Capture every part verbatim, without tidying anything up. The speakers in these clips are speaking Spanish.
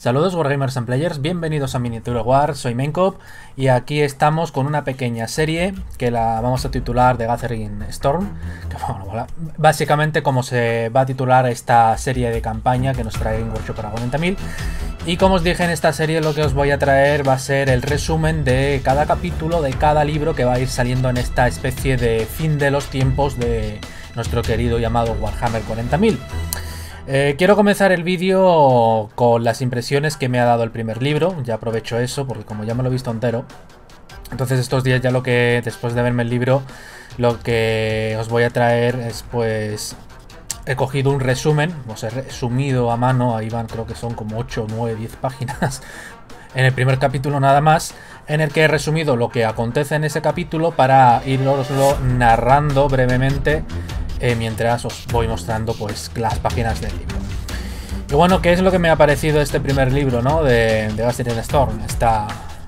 Saludos Wargamers and Players, bienvenidos a Miniature War, soy Maincop y aquí estamos con una pequeña serie que la vamos a titular The Gathering Storm, que, bueno, básicamente como se va a titular esta serie de campaña que nos trae Game Workshop para cuarenta mil. Y como os dije, en esta serie lo que os voy a traer va a ser el resumen de cada capítulo, de cada libro que va a ir saliendo en esta especie de fin de los tiempos de nuestro querido llamado Warhammer cuarenta mil. Eh, quiero comenzar el vídeo con las impresiones que me ha dado el primer libro. Ya aprovecho eso porque como ya me lo he visto entero, entonces estos días ya lo que, después de verme el libro, lo que os voy a traer es pues... He cogido un resumen, os he resumido a mano, ahí van, creo que son como ocho, nueve, diez páginas en el primer capítulo nada más, en el que he resumido lo que acontece en ese capítulo para iroslo narrando brevemente eh, mientras os voy mostrando pues las páginas del libro. Y bueno, ¿qué es lo que me ha parecido este primer libro, ¿no? de, de Gathering Storm? Esta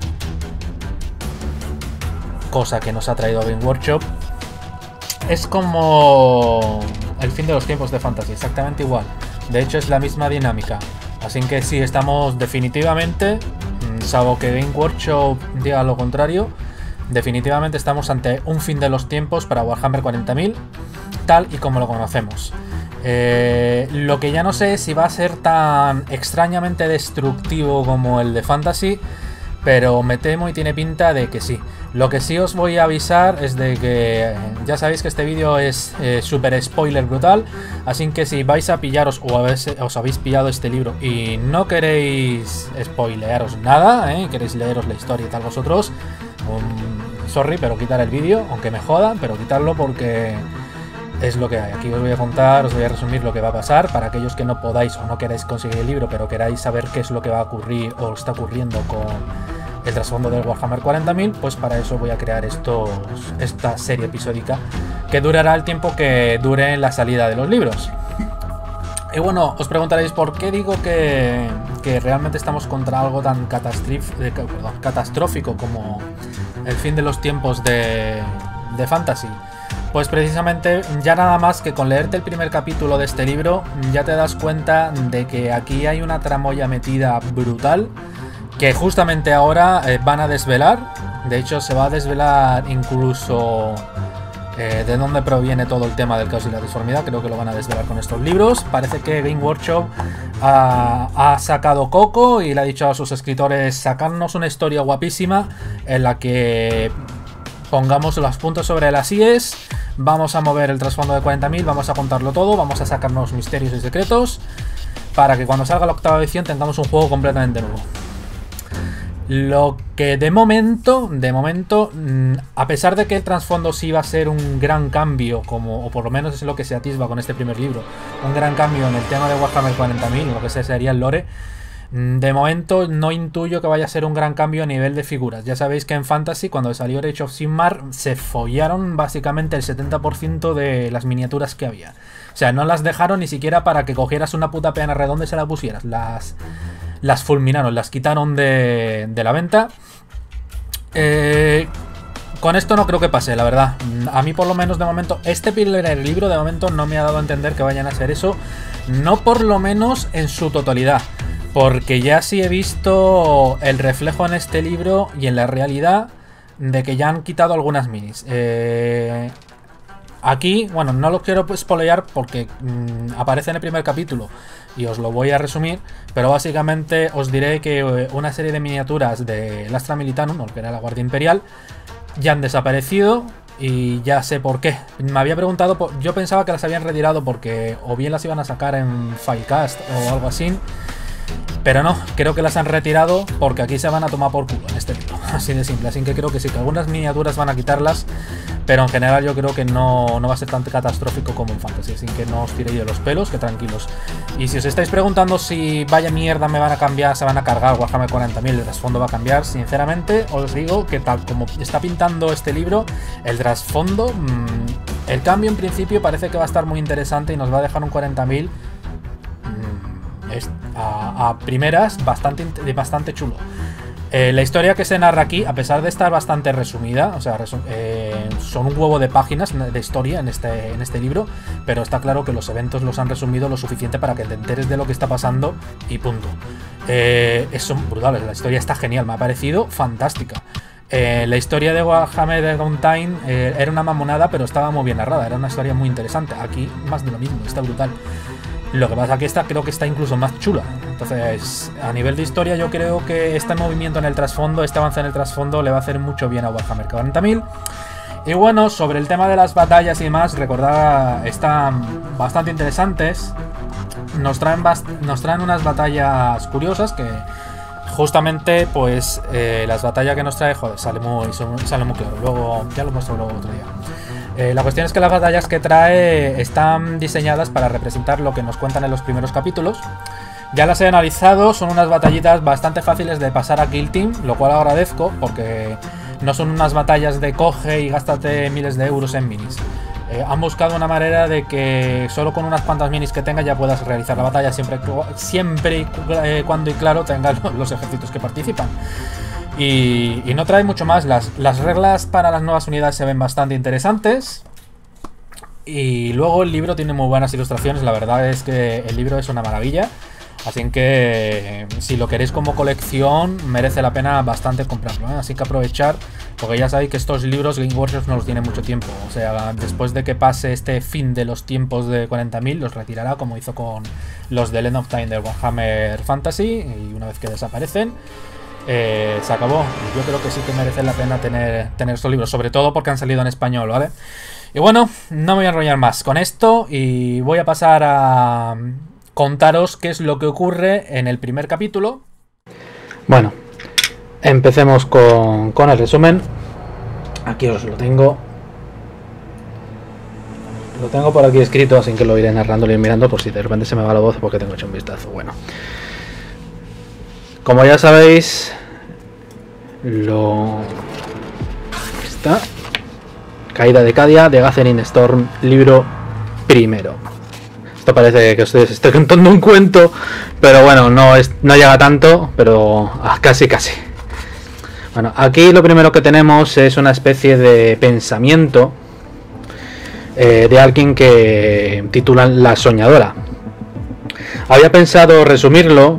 cosa que nos ha traído Game Workshop. Es como el fin de los tiempos de Fantasy, exactamente igual. De hecho es la misma dinámica. Así que sí, estamos definitivamente, salvo que Game Workshop diga lo contrario, definitivamente estamos ante un fin de los tiempos para Warhammer cuarenta mil, tal y como lo conocemos. Eh, lo que ya no sé es si va a ser tan extrañamente destructivo como el de Fantasy, pero me temo y tiene pinta de que sí. Lo que sí os voy a avisar es de que ya sabéis que este vídeo es eh, súper spoiler brutal, así que si vais a pillaros o a veces os habéis pillado este libro y no queréis spoilearos nada, ¿eh? queréis leeros la historia y tal vosotros, um, sorry, pero quitar el vídeo, aunque me jodan, pero quitarlo porque es lo que hay. Aquí os voy a contar, os voy a resumir lo que va a pasar para aquellos que no podáis o no queráis conseguir el libro, pero queráis saber qué es lo que va a ocurrir o está ocurriendo con el trasfondo del Warhammer cuarenta mil, pues para eso voy a crear estos, esta serie episódica que durará el tiempo que dure la salida de los libros. Y bueno, os preguntaréis por qué digo que, que realmente estamos contra algo tan eh, perdón, catastrófico como el fin de los tiempos de, de Fantasy. Pues precisamente ya nada más que con leerte el primer capítulo de este libro ya te das cuenta de que aquí hay una tramoya metida brutal que justamente ahora eh, van a desvelar. De hecho se va a desvelar incluso eh, de dónde proviene todo el tema del caos y la disformidad. Creo que lo van a desvelar con estos libros. Parece que Game Workshop ha, ha sacado coco y le ha dicho a sus escritores: sacarnos una historia guapísima en la que pongamos los puntos sobre las íes, vamos a mover el trasfondo de cuarenta mil, vamos a contarlo todo, vamos a sacarnos misterios y secretos para que cuando salga la octava edición tengamos un juego completamente nuevo. Lo que de momento, de momento, a pesar de que el trasfondo sí va a ser un gran cambio, como, o por lo menos es lo que se atisba con este primer libro, un gran cambio en el tema de Warhammer cuarenta mil, lo que sería el lore, de momento no intuyo que vaya a ser un gran cambio a nivel de figuras. Ya sabéis que en Fantasy, cuando salió Age of Sigmar, se follaron básicamente el setenta por ciento de las miniaturas que había. O sea, no las dejaron ni siquiera para que cogieras una puta pena redonda y se la pusieras. Las... las fulminaron, las quitaron de, de la venta. Eh, con esto no creo que pase, la verdad. A mí por lo menos de momento, este primer libro de momento no me ha dado a entender que vayan a hacer eso. No por lo menos en su totalidad. Porque ya sí he visto el reflejo en este libro y en la realidad de que ya han quitado algunas minis. Eh... Aquí, bueno, no lo quiero spoilear porque mmm, aparece en el primer capítulo y os lo voy a resumir, pero básicamente os diré que una serie de miniaturas de Astra Militanum, que era la Guardia Imperial, ya han desaparecido y ya sé por qué. Me había preguntado, por, yo pensaba que las habían retirado porque o bien las iban a sacar en Filecast o algo así, pero no, creo que las han retirado porque aquí se van a tomar por culo en este libro, así de simple. Así que creo que sí, que algunas miniaturas van a quitarlas, pero en general yo creo que no, no va a ser tan catastrófico como en Fantasy. Así que no os tiréis de los pelos, que tranquilos. Y si os estáis preguntando si vaya mierda me van a cambiar, se van a cargar Warhammer cuarenta mil, el trasfondo va a cambiar, sinceramente os digo que tal como está pintando este libro, el trasfondo, mmm, el cambio en principio parece que va a estar muy interesante y nos va a dejar un cuarenta mil mmm, a, a primeras bastante, bastante chulo. Eh, la historia que se narra aquí, a pesar de estar bastante resumida, o sea, resu eh, son un huevo de páginas de historia en este, en este libro, pero está claro que los eventos los han resumido lo suficiente para que te enteres de lo que está pasando y punto. Eh, son brutales, la historia está genial, me ha parecido fantástica. Eh, la historia de Warhammer de Downtime eh, era una mamonada, pero estaba muy bien narrada, era una historia muy interesante. Aquí más de lo mismo, está brutal. Lo que pasa es que esta creo que está incluso más chula. Entonces, a nivel de historia, yo creo que este movimiento en el trasfondo, este avance en el trasfondo, le va a hacer mucho bien a Warhammer cuarenta mil. Y bueno, sobre el tema de las batallas y demás, recordad, están bastante interesantes. Nos traen, nos traen unas batallas curiosas que... Justamente, pues, eh, las batallas que nos trae, joder, sale muy, sale muy claro. Luego, ya lo muestro luego otro día. Eh, la cuestión es que las batallas que trae están diseñadas para representar lo que nos cuentan en los primeros capítulos. Ya las he analizado, son unas batallitas bastante fáciles de pasar a Kill Team, lo cual agradezco, porque no son unas batallas de coge y gástate miles de euros en minis. Eh, han buscado una manera de que solo con unas cuantas minis que tengas ya puedas realizar la batalla siempre, siempre y eh, cuando y claro tengas los ejércitos que participan. Y, y no trae mucho más. Las, las reglas para las nuevas unidades se ven bastante interesantes. Y luego el libro tiene muy buenas ilustraciones. La verdad es que el libro es una maravilla. Así que si lo queréis como colección, merece la pena bastante comprarlo, ¿eh? Así que aprovechar, porque ya sabéis que estos libros Game Workshop no los tiene mucho tiempo. O sea, después de que pase este fin de los tiempos de cuarenta mil, los retirará, como hizo con los de End of Time de Warhammer Fantasy. Y una vez que desaparecen, eh, se acabó. Y yo creo que sí que merece la pena tener, tener estos libros, sobre todo porque han salido en español, ¿vale? Y bueno, no me voy a enrollar más con esto y voy a pasar a... contaros qué es lo que ocurre en el primer capítulo. Bueno, empecemos con, con el resumen. Aquí os lo tengo. Lo tengo por aquí escrito, así que lo iré narrando y mirando por si de repente se me va la voz porque tengo hecho un vistazo. Bueno, como ya sabéis, lo... Aquí está. Caída de Cadia, de Gathering Storm, libro primero. Esto parece que os estoy contando un cuento, pero bueno, no, es, no llega tanto, pero ah, casi casi. Bueno, aquí lo primero que tenemos es una especie de pensamiento eh, de alguien que titulan La Soñadora. Había pensado resumirlo,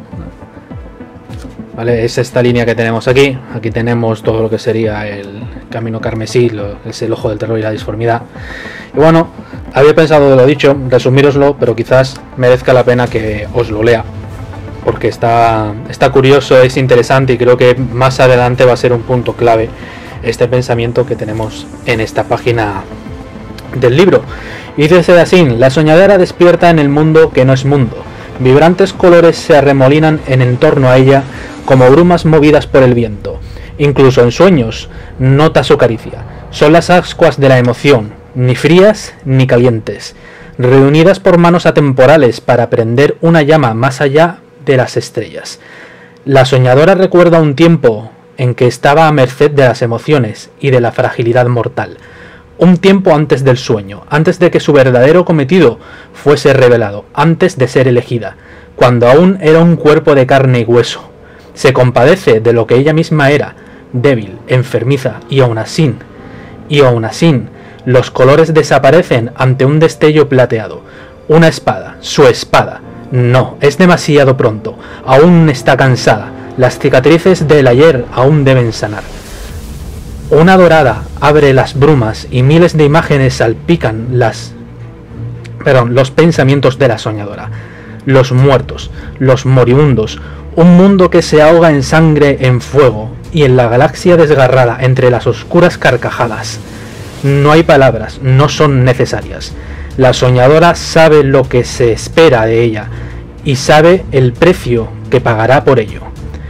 ¿vale? Es esta línea que tenemos aquí. Aquí tenemos todo lo que sería el camino carmesí, lo, es el ojo del terror y la disformidad. Y bueno, había pensado, lo dicho, resumíroslo, pero quizás merezca la pena que os lo lea, porque está, está curioso, es interesante y creo que más adelante va a ser un punto clave este pensamiento que tenemos en esta página del libro. Y dice así: la soñadora despierta en el mundo que no es mundo. Vibrantes colores se arremolinan en torno a ella como brumas movidas por el viento. Incluso en sueños nota su caricia. Son las ascuas de la emoción, ni frías ni calientes, reunidas por manos atemporales para prender una llama más allá de las estrellas. La soñadora recuerda un tiempo en que estaba a merced de las emociones y de la fragilidad mortal. Un tiempo antes del sueño, antes de que su verdadero cometido fuese revelado, antes de ser elegida, cuando aún era un cuerpo de carne y hueso. Se compadece de lo que ella misma era, débil, enfermiza, y aún así, y aún así, los colores desaparecen ante un destello plateado. Una espada, su espada. No, es demasiado pronto. Aún está cansada. Las cicatrices del ayer aún deben sanar. Una dorada abre las brumas y miles de imágenes salpican las... Perdón, los pensamientos de la soñadora. Los muertos, los moribundos, un mundo que se ahoga en sangre, en fuego, y en la galaxia desgarrada entre las oscuras carcajadas. No hay palabras, no son necesarias. La soñadora sabe lo que se espera de ella y sabe el precio que pagará por ello.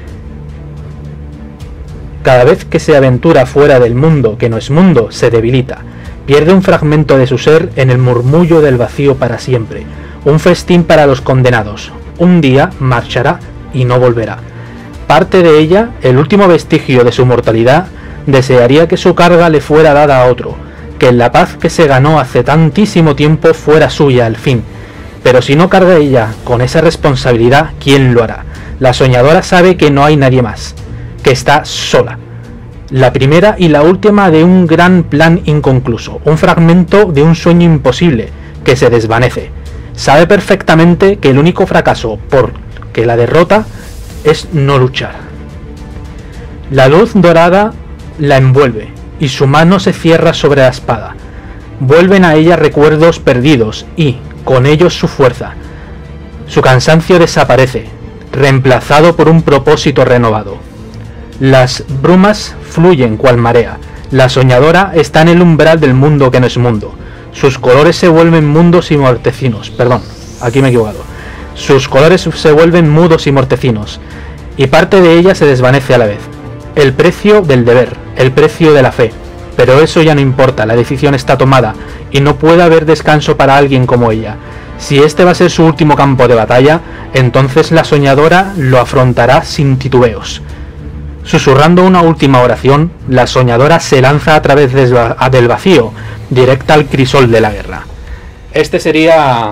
Cada vez que se aventura fuera del mundo que no es mundo, se debilita. Pierde un fragmento de su ser en el murmullo del vacío para siempre. Un festín para los condenados. Un día marchará y no volverá. Parte de ella, el último vestigio de su mortalidad, desearía que su carga le fuera dada a otro, que la paz que se ganó hace tantísimo tiempo fuera suya al fin. Pero si no carga ella con esa responsabilidad, ¿quién lo hará? La soñadora sabe que no hay nadie más, que está sola. La primera y la última de un gran plan inconcluso, un fragmento de un sueño imposible que se desvanece. Sabe perfectamente que el único fracaso por que la derrota es no luchar. La luz dorada la envuelve y su mano se cierra sobre la espada. Vuelven a ella recuerdos perdidos y, con ellos, su fuerza. Su cansancio desaparece, reemplazado por un propósito renovado. Las brumas fluyen cual marea. La soñadora está en el umbral del mundo que no es mundo. Sus colores se vuelven mundos y mortecinos. Perdón, aquí me he equivocado. Sus colores se vuelven mudos y mortecinos, y parte de ella se desvanece a la vez. El precio del deber, el precio de la fe. Pero eso ya no importa, la decisión está tomada, y no puede haber descanso para alguien como ella. Si este va a ser su último campo de batalla, entonces la soñadora lo afrontará sin titubeos. Susurrando una última oración, la soñadora se lanza a través del vacío, directa al crisol de la guerra. Este sería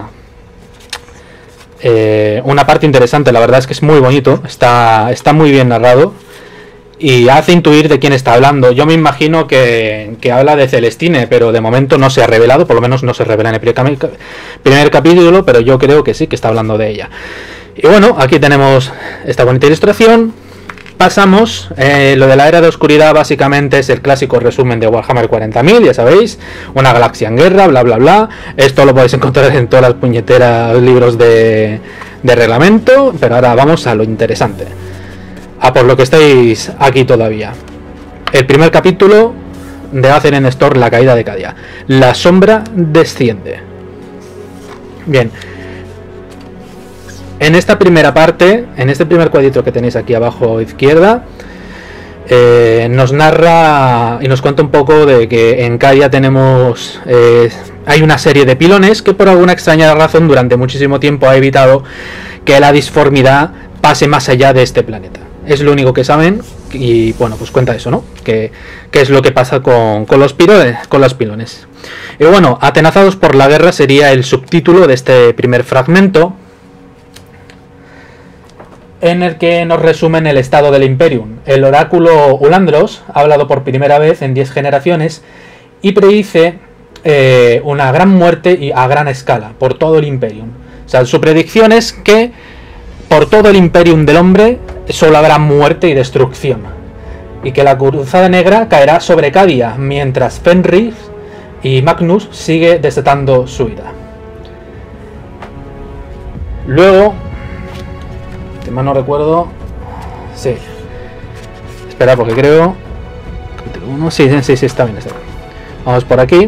eh, una parte interesante, la verdad es que es muy bonito, está, está muy bien narrado y hace intuir de quién está hablando. Yo me imagino que, que habla de Celestine, pero de momento no se ha revelado, por lo menos no se revela en el primer, primer capítulo, pero yo creo que sí, que está hablando de ella. Y bueno, aquí tenemos esta bonita ilustración. Pasamos, eh, lo de la era de oscuridad básicamente es el clásico resumen de Warhammer cuarenta mil, ya sabéis, una galaxia en guerra, bla bla bla. Esto lo podéis encontrar en todas las puñeteras libros de, de reglamento, pero ahora vamos a lo interesante, a por lo que estáis aquí todavía. El primer capítulo de Athena Store, la caída de Cadia. La sombra desciende. Bien. En esta primera parte, en este primer cuadrito que tenéis aquí abajo a izquierda, eh, nos narra y nos cuenta un poco de que en Cadia tenemos eh, hay una serie de pilones que por alguna extraña razón durante muchísimo tiempo ha evitado que la disformidad pase más allá de este planeta. Es lo único que saben y bueno, pues cuenta eso, ¿no? Que, que es lo que pasa con, con, los pilones, con los pilones. Y bueno, atenazados por la guerra sería el subtítulo de este primer fragmento, en el que nos resumen el estado del Imperium. El oráculo Ulandros ha hablado por primera vez en diez generaciones y predice eh, una gran muerte y a gran escala por todo el Imperium. O sea, su predicción es que por todo el Imperium del hombre solo habrá muerte y destrucción, y que la cruzada negra caerá sobre Cadia, mientras Fenrir y Magnus sigue desatando su ira. Luego, si mal no recuerdo, sí, espera porque creo uno, sí, sí, sí, está bien, está bien. Vamos por aquí.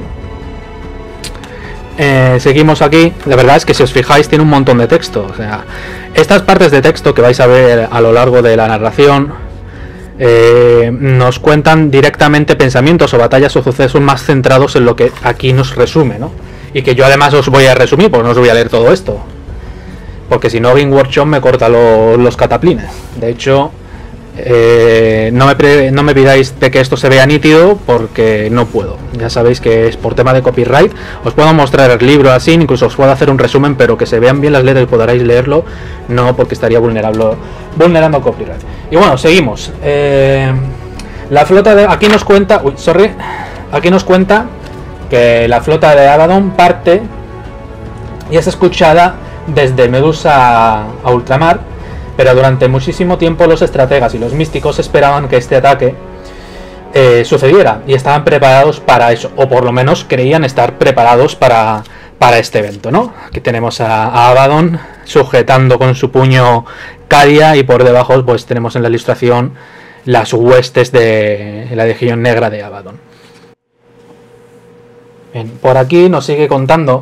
Eh, seguimos aquí. La verdad es que si os fijáis tiene un montón de texto. O sea, estas partes de texto que vais a ver a lo largo de la narración eh, nos cuentan directamente pensamientos o batallas o sucesos más centrados en lo que aquí nos resume, ¿no? Y que yo además os voy a resumir, porque no os voy a leer todo esto, porque si no Game Workshop me corta lo, los cataplines. De hecho, eh, no, me pre, no me pidáis de que esto se vea nítido, porque no puedo. Ya sabéis que es por tema de copyright. Os puedo mostrar el libro así, incluso os puedo hacer un resumen, pero que se vean bien las letras y podáis leerlo, no, porque estaría vulnerable, vulnerando copyright. Y bueno, seguimos. Eh, la flota de... Aquí nos cuenta... Uy, sorry. Aquí nos cuenta que la flota de Abaddon parte y es escuchada desde Medusa a ultramar, pero durante muchísimo tiempo los estrategas y los místicos esperaban que este ataque eh, sucediera y estaban preparados para eso, o por lo menos creían estar preparados para, para este evento, ¿no? Aquí tenemos a, a Abaddon sujetando con su puño Cadia y por debajo pues tenemos en la ilustración las huestes de la Legión Negra de Abaddon. Bien, por aquí nos sigue contando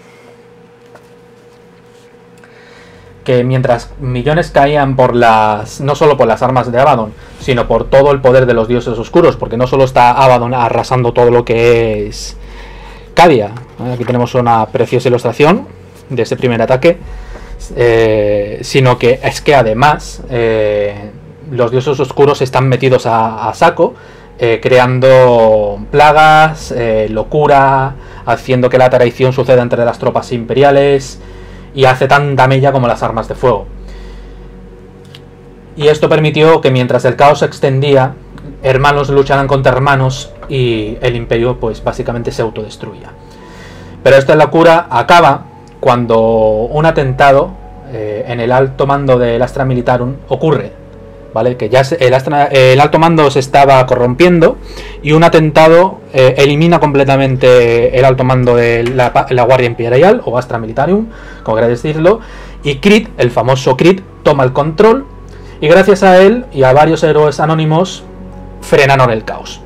que mientras millones caían por las, no solo por las armas de Abaddon, sino por todo el poder de los dioses oscuros, porque no solo está Abaddon arrasando todo lo que es Cadia. Aquí tenemos una preciosa ilustración de ese primer ataque, eh, sino que es que además eh, los dioses oscuros están metidos a, a saco, eh, creando plagas, eh, locura, haciendo que la traición suceda entre las tropas imperiales, y hace tanta mella como las armas de fuego. Y esto permitió que mientras el caos se extendía, hermanos lucharan contra hermanos y el imperio pues básicamente se autodestruía. Pero esta locura acaba cuando un atentado eh, en el alto mando del Astra Militarum ocurre, ¿vale? Que ya se, el, Astra, el alto mando se estaba corrompiendo y un atentado eh, elimina completamente el alto mando de la, la Guardia Imperial o Astra Militarum, como queráis decirlo, y Creed, el famoso Creed, toma el control y gracias a él y a varios héroes anónimos frenaron el caos.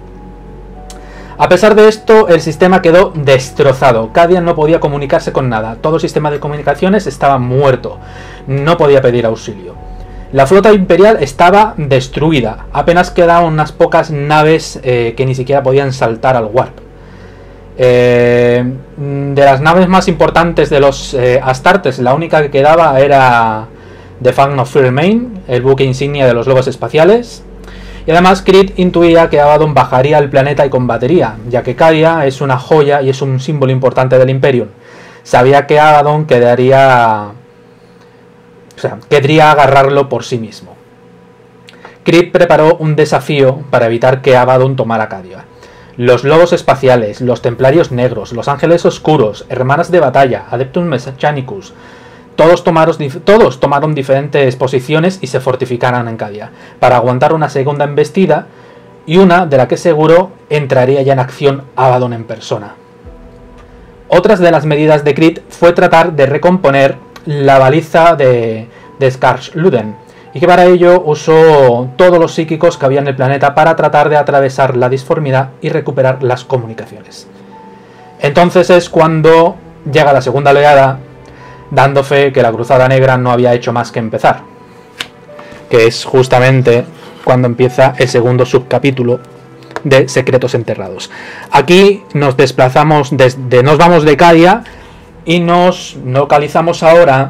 A pesar de esto, el sistema quedó destrozado. Cadian no podía comunicarse con nada. Todo el sistema de comunicaciones estaba muerto. No podía pedir auxilio. La flota imperial estaba destruida. Apenas quedaban unas pocas naves eh, que ni siquiera podían saltar al warp. Eh, de las naves más importantes de los eh, Astartes, la única que quedaba era The Fang of Firmain, el buque insignia de los lobos espaciales. Y además Creed intuía que Abaddon bajaría al planeta y combatería, ya que Cadia es una joya y es un símbolo importante del Imperium. Sabía que Abaddon quedaría... O sea, querría agarrarlo por sí mismo. Creed preparó un desafío para evitar que Abaddon tomara Cadia. Los lobos espaciales, los templarios negros, los ángeles oscuros, hermanas de batalla, Adeptus Mechanicus... Todos tomaron, todos tomaron diferentes posiciones y se fortificaron en Cadia para aguantar una segunda embestida y una de la que seguro entraría ya en acción Abaddon en persona. Otras de las medidas de Creed fue tratar de recomponer la baliza de, de Skarluden y que para ello usó todos los psíquicos que había en el planeta para tratar de atravesar la disformidad y recuperar las comunicaciones. Entonces es cuando llega la segunda oleada, dando fe que la Cruzada Negra no había hecho más que empezar, que es justamente cuando empieza el segundo subcapítulo de Secretos Enterrados. Aquí nos desplazamos, desde, nos vamos de Cadia y nos localizamos ahora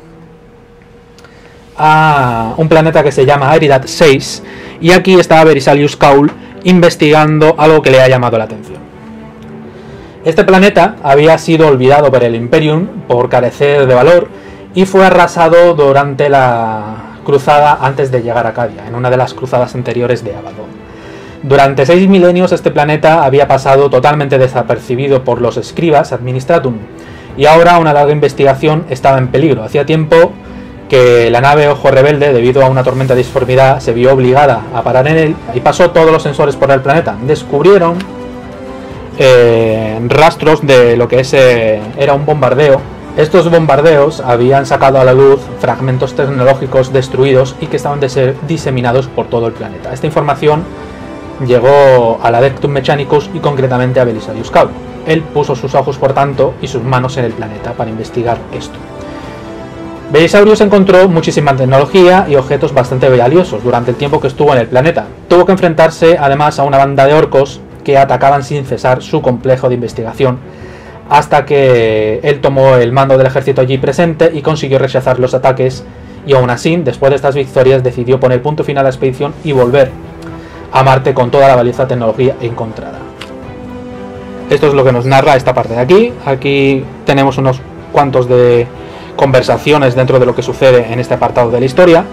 a un planeta que se llama Eridat seis, y aquí está Belisarius Cawl investigando algo que le ha llamado la atención. Este planeta había sido olvidado por el Imperium por carecer de valor y fue arrasado durante la cruzada antes de llegar a Cadia, en una de las cruzadas anteriores de Abaddon. Durante seis milenios este planeta había pasado totalmente desapercibido por los escribas Administratum y ahora una larga investigación estaba en peligro. Hacía tiempo que la nave Ojo Rebelde, debido a una tormenta de disformidad, se vio obligada a parar en él y pasó todos los sensores por el planeta. Descubrieron Eh, rastros de lo que es, eh, era un bombardeo. Estos bombardeos habían sacado a la luz fragmentos tecnológicos destruidos y que estaban diseminados por todo el planeta. Esta información llegó al Adeptus Mechanicus y concretamente a Belisarius Cawl. Él puso sus ojos, por tanto, y sus manos en el planeta para investigar esto. Belisarius encontró muchísima tecnología y objetos bastante valiosos durante el tiempo que estuvo en el planeta. Tuvo que enfrentarse además a una banda de orcos que atacaban sin cesar su complejo de investigación, hasta que él tomó el mando del ejército allí presente y consiguió rechazar los ataques, y aún así, después de estas victorias, decidió poner punto final a la expedición y volver a Marte con toda la valiosa tecnología encontrada. Esto es lo que nos narra esta parte de aquí. Aquí tenemos unos cuantos de conversaciones dentro de lo que sucede en este apartado de la historia.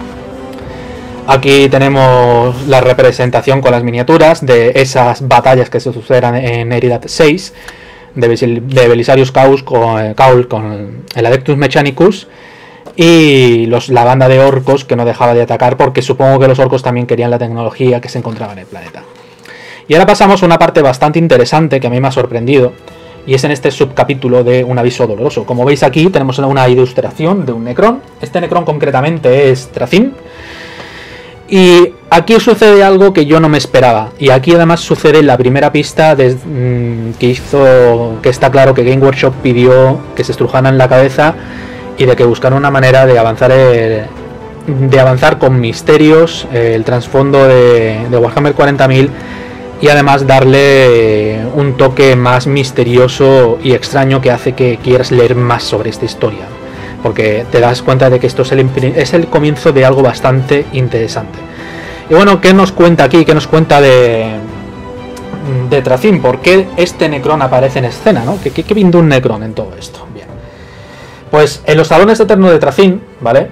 Aquí tenemos la representación con las miniaturas de esas batallas que se suceden en Eridat seis, de, de Belisarius Cawl con, Cawl con el Adeptus Mechanicus y los, la banda de orcos que no dejaba de atacar, porque supongo que los orcos también querían la tecnología que se encontraba en el planeta. Y ahora pasamos a una parte bastante interesante que a mí me ha sorprendido, y es en este subcapítulo de Un aviso doloroso. Como veis aquí tenemos una ilustración de un Necrón. Este Necrón concretamente es Thracim. Y aquí sucede algo que yo no me esperaba, y aquí además sucede la primera pista de, mmm, que hizo, que está claro que Game Workshop pidió que se estrujaran la cabeza y de que buscaran una manera de avanzar el, de avanzar con misterios, eh, el trasfondo de, de Warhammer cuarenta mil, y además darle un toque más misterioso y extraño que hace que quieras leer más sobre esta historia, porque te das cuenta de que esto es el, es el comienzo de algo bastante interesante. Y bueno, ¿qué nos cuenta aquí? ¿Qué nos cuenta de, de Thracim? ¿Por qué este Necrón aparece en escena, ¿no? ¿Qué, qué, qué viene un Necrón en todo esto? Bien. Pues en los salones eternos de Thracim, ¿vale?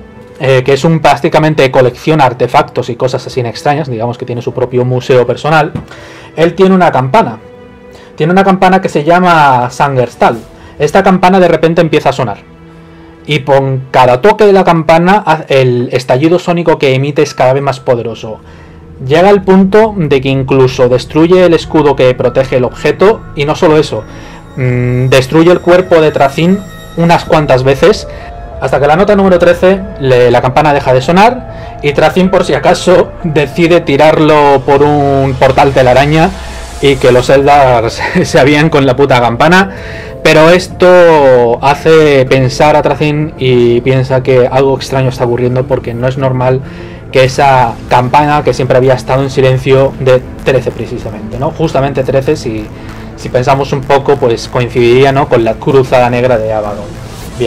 eh, que es un prácticamente colecciona artefactos y cosas así extrañas, digamos que tiene su propio museo personal, él tiene una campana. Tiene una campana que se llama Sangerstal. Esta campana de repente empieza a sonar. Y con cada toque de la campana, el estallido sónico que emite es cada vez más poderoso. Llega al punto de que incluso destruye el escudo que protege el objeto, y no solo eso, mmm, destruye el cuerpo de Thracyn unas cuantas veces, hasta que la nota número trece, le, la campana deja de sonar, y Thracyn, por si acaso, decide tirarlo por un portal telaraña, y que los Eldar se avían con la puta campana. Pero esto hace pensar a Thracyn y piensa que algo extraño está ocurriendo, porque no es normal que esa campana que siempre había estado en silencio de trece precisamente, ¿no? Justamente trece, si, si pensamos un poco, pues coincidiría, ¿no?, con la cruzada negra de Abaddon. Bien.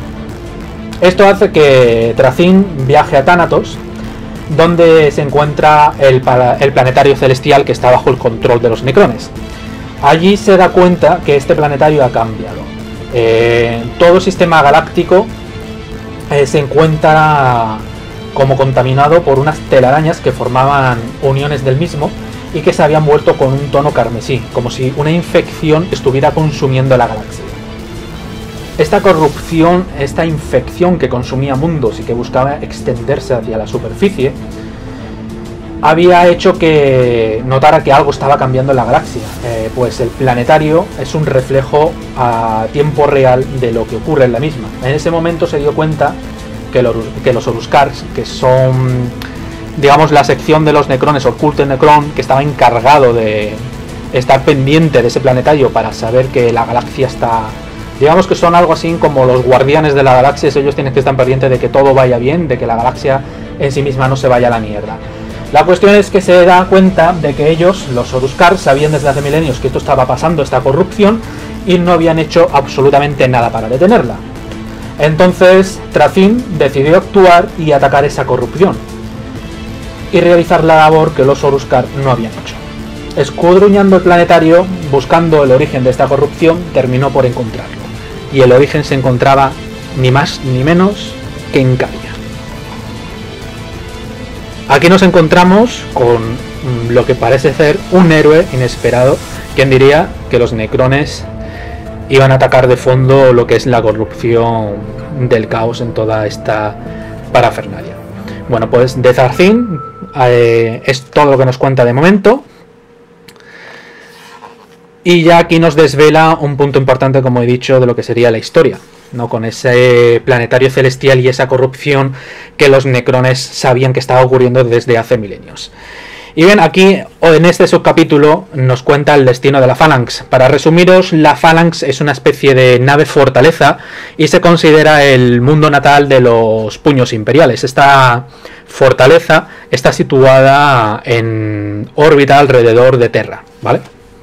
Esto hace que Thracyn viaje a Thanatos, donde se encuentra el, el planetario celestial que está bajo el control de los Necrones. Allí se da cuenta que este planetario ha cambiado. Eh, todo el sistema galáctico eh, se encuentra como contaminado por unas telarañas que formaban uniones del mismo y que se habían vuelto con un tono carmesí, como si una infección estuviera consumiendo la galaxia. Esta corrupción, esta infección que consumía mundos y que buscaba extenderse hacia la superficie, había hecho que notara que algo estaba cambiando en la galaxia, eh, pues el planetario es un reflejo a tiempo real de lo que ocurre en la misma. En ese momento se dio cuenta que los, que los Oruskars, que son, digamos, la sección de los Necrones, Occult Necron, que estaba encargado de estar pendiente de ese planetario para saber que la galaxia está... Digamos que son algo así como los guardianes de la galaxia, ellos tienen que estar pendientes de que todo vaya bien, de que la galaxia en sí misma no se vaya a la mierda. La cuestión es que se da cuenta de que ellos, los Oruskar, sabían desde hace milenios que esto estaba pasando, esta corrupción, y no habían hecho absolutamente nada para detenerla. Entonces Thracyn decidió actuar y atacar esa corrupción, y realizar la labor que los Oruskar no habían hecho. Escudriñando el planetario, buscando el origen de esta corrupción, terminó por encontrarlo. Y el origen se encontraba ni más ni menos que en Cadia. Aquí nos encontramos con lo que parece ser un héroe inesperado. ¿Quién diría que los Necrones iban a atacar de fondo lo que es la corrupción del caos en toda esta parafernalia? Bueno, pues de Thracyn eh, es todo lo que nos cuenta de momento. Y ya aquí nos desvela un punto importante, como he dicho, de lo que sería la historia, ¿no? Con ese planetario celestial y esa corrupción que los Necrones sabían que estaba ocurriendo desde hace milenios. Y bien, aquí en este subcapítulo nos cuenta el destino de la Phalanx. Para resumiros, la Phalanx es una especie de nave fortaleza y se considera el mundo natal de los puños imperiales. Esta fortaleza está situada en órbita alrededor de Terra, ¿vale?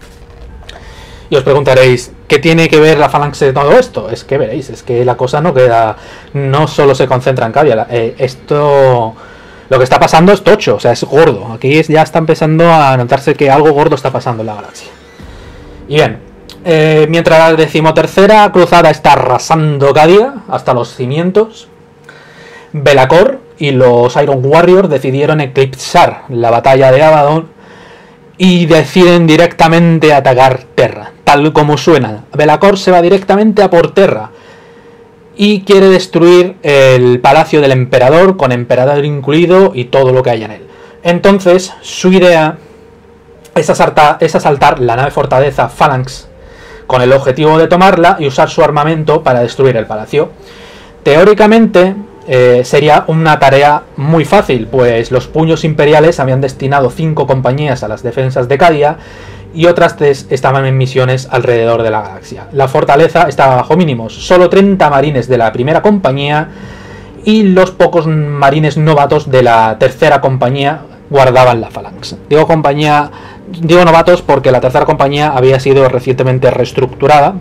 Y os preguntaréis, ¿qué tiene que ver la Phalanx de todo esto? Es que veréis, es que la cosa no queda, no solo se concentra en Cadia. Eh, esto, lo que está pasando es tocho, o sea, es gordo. Aquí ya está empezando a notarse que algo gordo está pasando en la galaxia. Y bien, eh, mientras la decimotercera cruzada está arrasando Cadia hasta los cimientos, Be'lakor y los Iron Warriors decidieron eclipsar la batalla de Abaddon y deciden directamente atacar Terra, tal como suena. Be'lakor se va directamente a por Terra y quiere destruir el palacio del emperador, con emperador incluido y todo lo que haya en él. Entonces su idea es asaltar, es asaltar la nave fortaleza Phalanx con el objetivo de tomarla y usar su armamento para destruir el palacio. Teóricamente Eh, sería una tarea muy fácil, pues los puños imperiales habían destinado cinco compañías a las defensas de Cadia y otras tres estaban en misiones alrededor de la galaxia. La fortaleza estaba bajo mínimos, solo treinta marines de la primera compañía y los pocos marines novatos de la tercera compañía guardaban la Phalanx. Digo compañía, digo novatos porque la tercera compañía había sido recientemente reestructurada.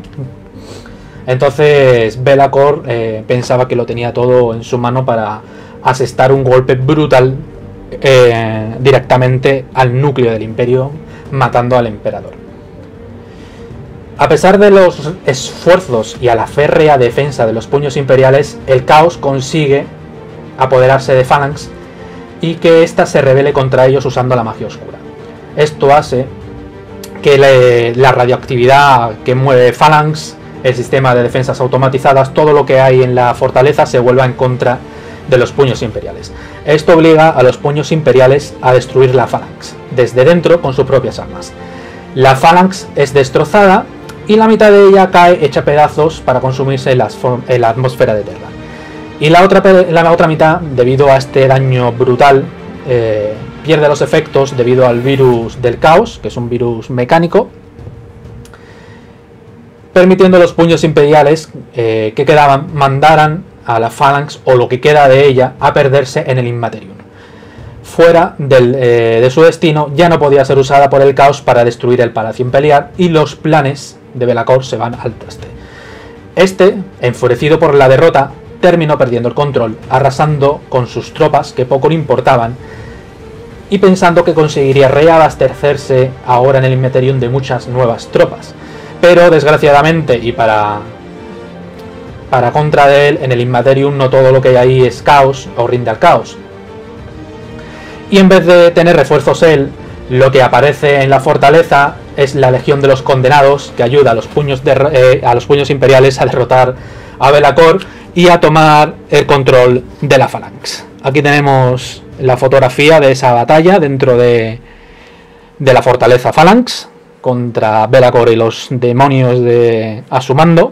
Entonces Be'lakor eh, pensaba que lo tenía todo en su mano para asestar un golpe brutal eh, directamente al núcleo del imperio, matando al emperador. A pesar de los esfuerzos y a la férrea defensa de los puños imperiales, el caos consigue apoderarse de Phalanx y que ésta se rebele contra ellos usando la magia oscura. Esto hace que le, la radioactividad que mueve Phalanx, el sistema de defensas automatizadas, todo lo que hay en la fortaleza se vuelva en contra de los puños imperiales. Esto obliga a los puños imperiales a destruir la Phalanx desde dentro con sus propias armas. La Phalanx es destrozada y la mitad de ella cae hecha pedazos para consumirse en, las, en la atmósfera de Terra. Y la otra, la otra mitad, debido a este daño brutal, eh, pierde los efectos debido al virus del caos, que es un virus mecánico, permitiendo a los puños imperiales eh, que quedaban mandaran a la Phalanx o lo que queda de ella a perderse en el Immaterium. Fuera del, eh, de su destino, ya no podía ser usada por el caos para destruir el Palacio Imperial y los planes de Be'lakor se van al traste. Este, enfurecido por la derrota, terminó perdiendo el control, arrasando con sus tropas que poco le importaban y pensando que conseguiría reabastecerse ahora en el Immaterium de muchas nuevas tropas. Pero desgraciadamente, y para, para contra de él, en el Immaterium no todo lo que hay ahí es caos o rinde al caos. Y en vez de tener refuerzos él, lo que aparece en la fortaleza es la Legión de los Condenados, que ayuda a los puños, de, eh, a los puños imperiales a derrotar a Be'lakor y a tomar el control de la Phalanx. Aquí tenemos la fotografía de esa batalla dentro de, de la fortaleza Phalanx contra Be'lakor y los demonios de a su mando.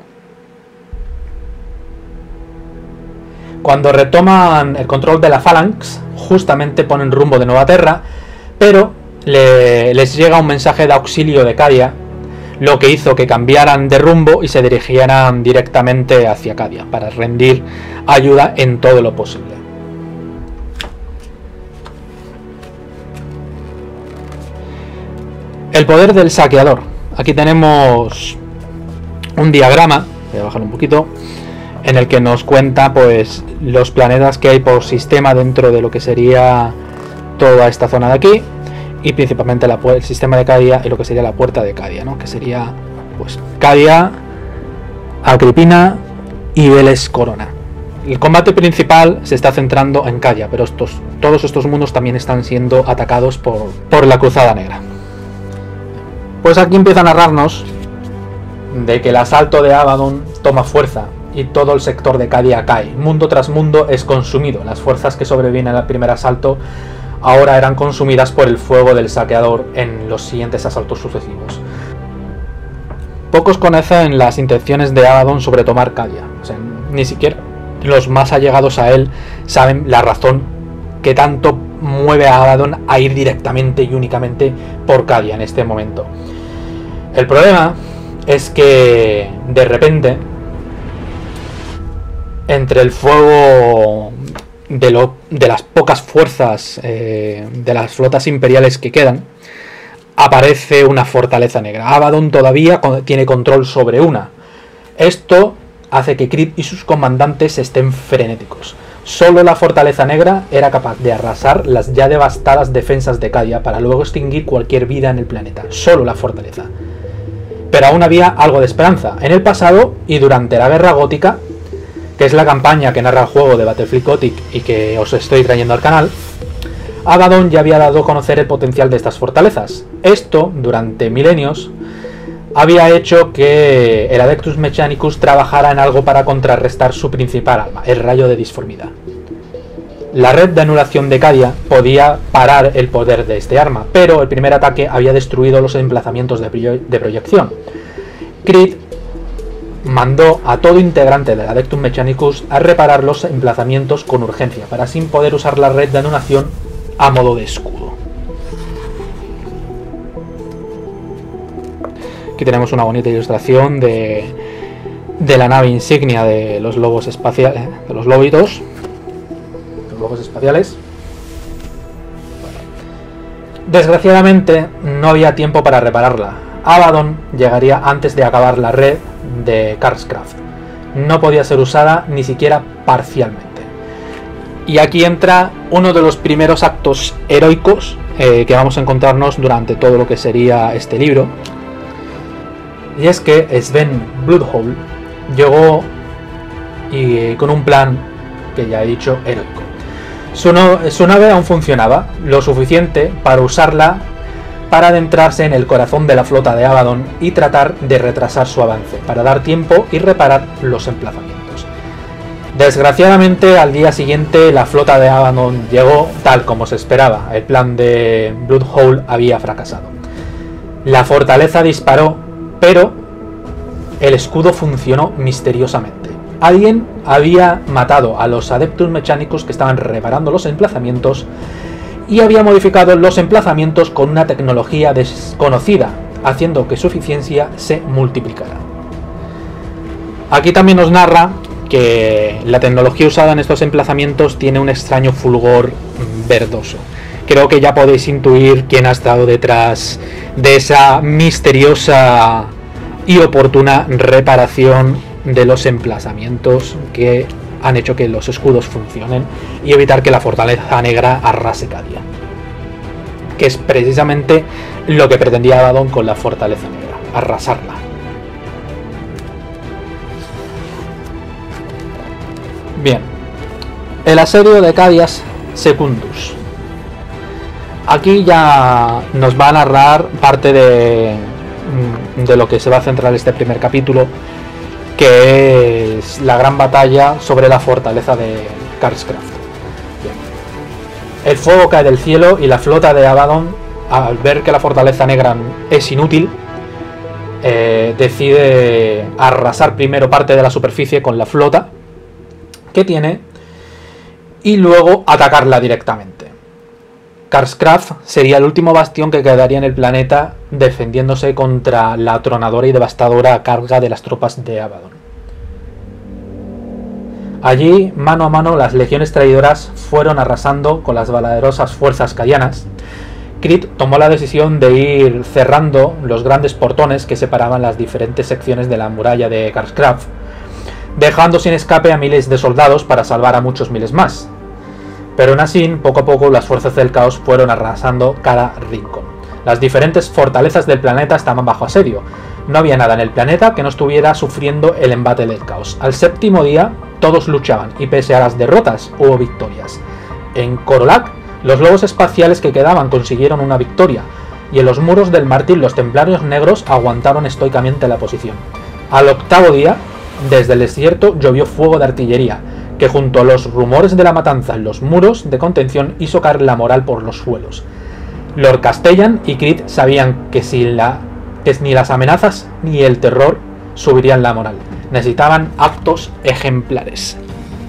Cuando retoman el control de la Phalanx, justamente ponen rumbo de Nueva Terra, pero le, les llega un mensaje de auxilio de Cadia, lo que hizo que cambiaran de rumbo y se dirigieran directamente hacia Cadia para rendir ayuda en todo lo posible. El poder del saqueador. Aquí tenemos un diagrama, voy a bajar un poquito, en el que nos cuenta pues los planetas que hay por sistema dentro de lo que sería toda esta zona de aquí, y principalmente la, el sistema de Cadia y lo que sería la puerta de Cadia, ¿no? Que sería pues Cadia, Agripina y Veles Corona. El combate principal se está centrando en Cadia, pero estos, todos estos mundos también están siendo atacados por, por la Cruzada Negra. Pues aquí empieza a narrarnos de que el asalto de Abaddon toma fuerza y todo el sector de Cadia cae. Mundo tras mundo es consumido. Las fuerzas que sobreviven al primer asalto ahora eran consumidas por el fuego del saqueador en los siguientes asaltos sucesivos. Pocos conocen las intenciones de Abaddon sobre tomar Cadia. O sea, ni siquiera los más allegados a él saben la razón que tanto mueve a Abaddon a ir directamente y únicamente por Cadia en este momento. El problema es que de repente, entre el fuego de, lo, de las pocas fuerzas eh, de las flotas imperiales que quedan, aparece una fortaleza negra. Abaddon todavía tiene control sobre una. Esto hace que Creed y sus comandantes estén frenéticos. Solo la fortaleza negra era capaz de arrasar las ya devastadas defensas de Cadia para luego extinguir cualquier vida en el planeta. Solo la fortaleza. Pero aún había algo de esperanza. En el pasado y durante la Guerra Gótica, que es la campaña que narra el juego de Battlefield Gothic y que os estoy trayendo al canal, Abaddon ya había dado a conocer el potencial de estas fortalezas. Esto, durante milenios, había hecho que el Adeptus Mechanicus trabajara en algo para contrarrestar su principal arma, el rayo de disformidad. La red de anulación de Cadia podía parar el poder de este arma, pero el primer ataque había destruido los emplazamientos de, proye de proyección. Creed mandó a todo integrante del Adeptus Mechanicus a reparar los emplazamientos con urgencia, para así poder usar la red de anulación a modo de escudo. Aquí tenemos una bonita ilustración de, de la nave insignia de los lobos espaciales, de los lobitos, los lobos espaciales. Desgraciadamente no había tiempo para repararla. Abaddon llegaría antes de acabar la red de Carscraft. No podía ser usada ni siquiera parcialmente. Y aquí entra uno de los primeros actos heroicos eh, que vamos a encontrarnos durante todo lo que sería este libro. Y es que Sven Bloodhole llegó y, con un plan que ya he dicho heroico. Su, no, su nave aún funcionaba, lo suficiente para usarla para adentrarse en el corazón de la flota de Abaddon y tratar de retrasar su avance, para dar tiempo y reparar los emplazamientos. Desgraciadamente, al día siguiente la flota de Abaddon llegó tal como se esperaba. El plan de Bloodhole había fracasado. La fortaleza disparó, pero el escudo funcionó misteriosamente. Alguien había matado a los Adeptus Mechanicus que estaban reparando los emplazamientos y había modificado los emplazamientos con una tecnología desconocida, haciendo que su eficiencia se multiplicara. Aquí también nos narra que la tecnología usada en estos emplazamientos tiene un extraño fulgor verdoso. Creo que ya podéis intuir quién ha estado detrás de esa misteriosa y oportuna reparación de los emplazamientos que han hecho que los escudos funcionen y evitar que la fortaleza negra arrase Cadia, que es precisamente lo que pretendía Abaddon con la fortaleza negra, arrasarla. Bien, el asedio de Cadias Secundus. Aquí ya nos va a narrar parte de, de lo que se va a centrar este primer capítulo, que es la gran batalla sobre la fortaleza de Karlscraft. Bien. El fuego cae del cielo y la flota de Abaddon, al ver que la fortaleza negra es inútil, eh, decide arrasar primero parte de la superficie con la flota que tiene y luego atacarla directamente. Karlscraft sería el último bastión que quedaría en el planeta defendiéndose contra la atronadora y devastadora carga de las tropas de Abaddon. Allí, mano a mano, las legiones traidoras fueron arrasando con las valerosas fuerzas cadianas. Creed tomó la decisión de ir cerrando los grandes portones que separaban las diferentes secciones de la muralla de Karlscraft, dejando sin escape a miles de soldados para salvar a muchos miles más. Pero aún así, poco a poco, las fuerzas del caos fueron arrasando cada rincón. Las diferentes fortalezas del planeta estaban bajo asedio. No había nada en el planeta que no estuviera sufriendo el embate del caos. Al séptimo día, todos luchaban, y pese a las derrotas, hubo victorias. En Korolak, los lobos espaciales que quedaban consiguieron una victoria, y en los muros del mártir los templarios negros aguantaron estoicamente la posición. Al octavo día, desde el desierto llovió fuego de artillería, que junto a los rumores de la matanza en los muros de contención hizo caer la moral por los suelos. Lord Castellan y Creed sabían que, si la, que ni las amenazas ni el terror subirían la moral. Necesitaban actos ejemplares.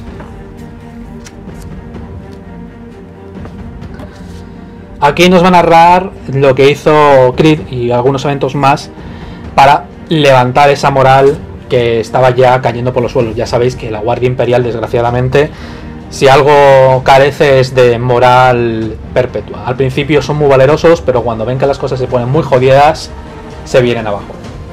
Aquí nos va a narrar lo que hizo Creed y algunos eventos más para levantar esa moral que estaba ya cayendo por los suelos. Ya sabéis que la Guardia Imperial, desgraciadamente, si algo carece es de moral perpetua. Al principio son muy valerosos, pero cuando ven que las cosas se ponen muy jodidas, se vienen abajo.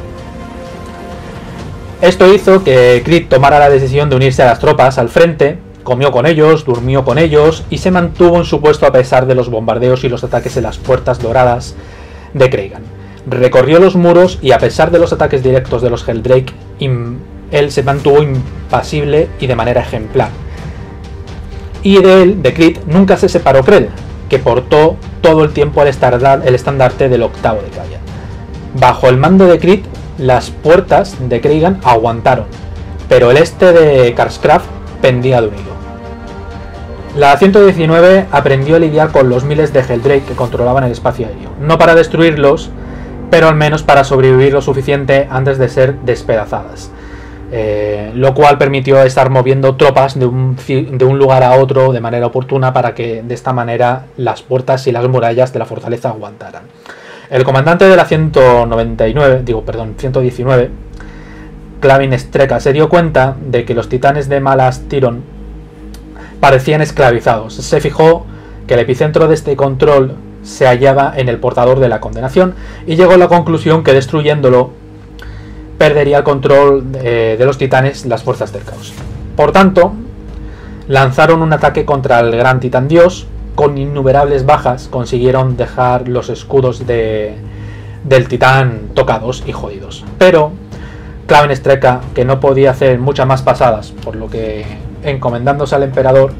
Esto hizo que Creed tomara la decisión de unirse a las tropas al frente, comió con ellos, durmió con ellos y se mantuvo en su puesto a pesar de los bombardeos y los ataques en las puertas doradas de Kreigan. Recorrió los muros y, a pesar de los ataques directos de los Helldrake, él se mantuvo impasible y de manera ejemplar. Y de él, de Creed, nunca se separó Krell, que portó todo el tiempo el, el estandarte del octavo de Cadia. Bajo el mando de Creed, las puertas de Kreigan aguantaron, pero el este de Karlscraft pendía de un hilo. La ciento diecinueve aprendió a lidiar con los miles de Helldrake que controlaban el espacio aéreo, no para destruirlos, pero al menos para sobrevivir lo suficiente antes de ser despedazadas, eh, lo cual permitió estar moviendo tropas de un, de un lugar a otro de manera oportuna para que de esta manera las puertas y las murallas de la fortaleza aguantaran. El comandante de la ciento noventa y nueve, digo, perdón, ciento diecinueve, Clavin Streka, se dio cuenta de que los titanes de Malas Tiron parecían esclavizados. Se fijó que el epicentro de este control se hallaba en el portador de la condenación y llegó a la conclusión que destruyéndolo perdería el control de, de los titanes las fuerzas del caos. Por tanto, lanzaron un ataque contra el gran titán dios. Con innumerables bajas consiguieron dejar los escudos de, del titán tocados y jodidos. Pero Clavin Streka, que no podía hacer muchas más pasadas, por lo que, encomendándose al emperador,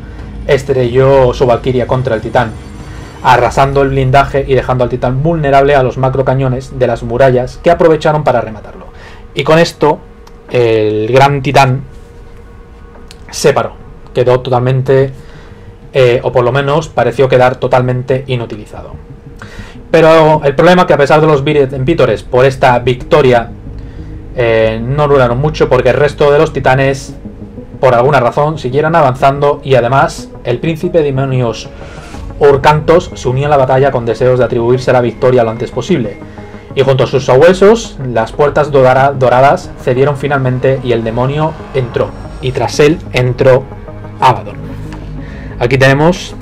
estrelló su Valkyria contra el titán, arrasando el blindaje y dejando al titán vulnerable a los macrocañones de las murallas, que aprovecharon para rematarlo. Y con esto, el gran titán se paró, quedó totalmente, eh, o por lo menos pareció quedar totalmente inutilizado. Pero el problema es que a pesar de los vítores por esta victoria, eh, no duraron mucho, porque el resto de los titanes, por alguna razón, siguieron avanzando, y además el príncipe de demonios Urkantos se unió a la batalla con deseos de atribuirse la victoria lo antes posible, y junto a sus sabuesos, las puertas doradas cedieron finalmente y el demonio entró, y tras él entró Abaddon. Aquí tenemos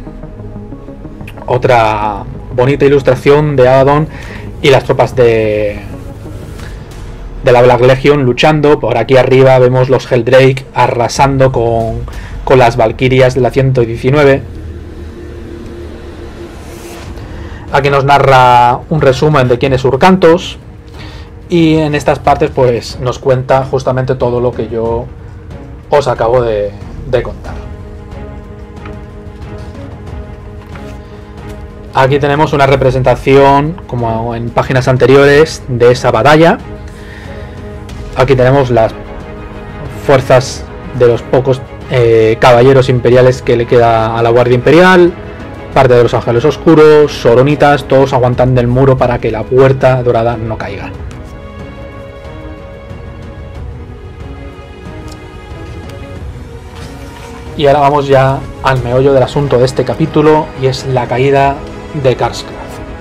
otra bonita ilustración de Abaddon y las tropas de, de la Black Legion luchando. Por aquí arriba vemos los Helldrake arrasando con, con las Valkyrias de la ciento diecinueve. Aquí nos narra un resumen de quién es Urkantos, y en estas partes pues nos cuenta justamente todo lo que yo os acabo de, de contar. Aquí tenemos una representación, como en páginas anteriores, de esa batalla. Aquí tenemos las fuerzas de los pocos eh, caballeros imperiales que le queda a la Guardia Imperial, parte de los Ángeles Oscuros, Soronitas, todos aguantando el muro para que la puerta dorada no caiga. Y ahora vamos ya al meollo del asunto de este capítulo, y es la caída de Karlskrona.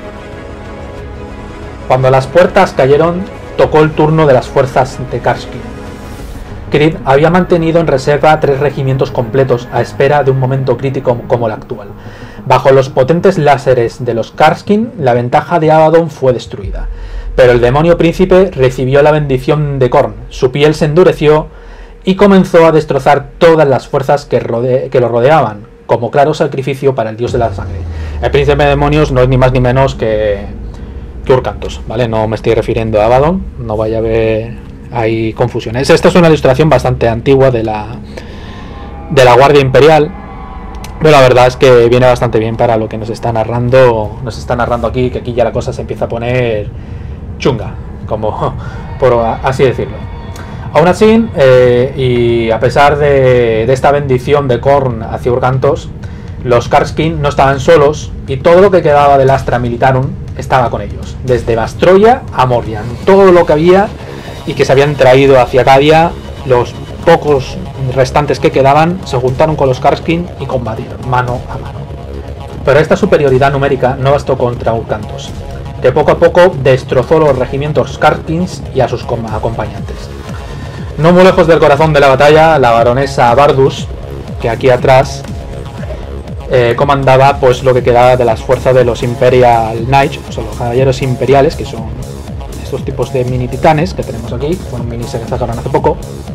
Cuando las puertas cayeron, tocó el turno de las fuerzas de Karlskrona. Creed había mantenido en reserva tres regimientos completos a espera de un momento crítico como el actual. Bajo los potentes láseres de los Karlskrona, la ventaja de Abaddon fue destruida. Pero el demonio príncipe recibió la bendición de Khorne, su piel se endureció y comenzó a destrozar todas las fuerzas que, rode que lo rodeaban, como claro sacrificio para el dios de la sangre. El príncipe de demonios no es ni más ni menos que, que Urkantos, ¿vale? No me estoy refiriendo a Abaddon, no vaya a haber hay confusiones. Esta es una ilustración bastante antigua de la, de la Guardia Imperial, pero la verdad es que viene bastante bien para lo que nos está narrando, nos está narrando aquí, que aquí ya la cosa se empieza a poner chunga, como por así decirlo. Aún así, eh, y a pesar de, de esta bendición de Khorne hacia Urkantos, los Karlskrona no estaban solos, y todo lo que quedaba del Astra Militarum estaba con ellos, desde Bastroya a Morian, todo lo que había y que se habían traído hacia Cadia, los pocos restantes que quedaban se juntaron con los Karlskrona y combatieron mano a mano. Pero esta superioridad numérica no bastó contra Urkantos, que poco a poco destrozó los regimientos Karlskrona y a sus acompañantes. No muy lejos del corazón de la batalla, la baronesa Bardus, que aquí atrás eh, comandaba pues lo que quedaba de las fuerzas de los Imperial Knights, o sea, los caballeros imperiales, que son estos tipos de mini titanes que tenemos aquí, bueno, mini se sacaron hace poco.